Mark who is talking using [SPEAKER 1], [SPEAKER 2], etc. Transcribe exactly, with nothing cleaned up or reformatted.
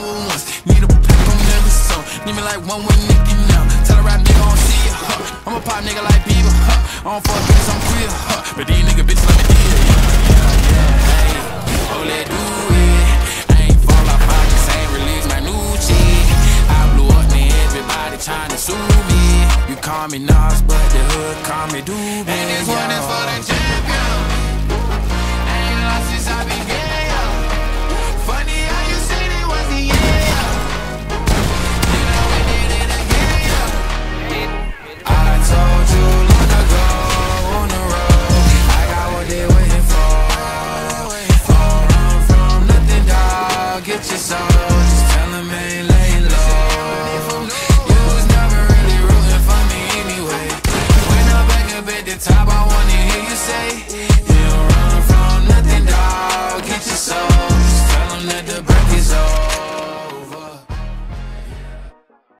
[SPEAKER 1] with once. Need a pack on every song. Need me like one with Nicky now. Tell a rap nigga I don't see it, huh. I'm a pop nigga like Bieber, huh. I don't fuck bitches, I'm queer, huh. But these nigga bitches let me deal, yeah, yeah, yeah, hey. Oh, let's do it. I ain't fall off, I just ain't release my new shit. I blew up, man, everybody trying to sue me. You call me Nas, but the hood call me Doobie. And this one is for the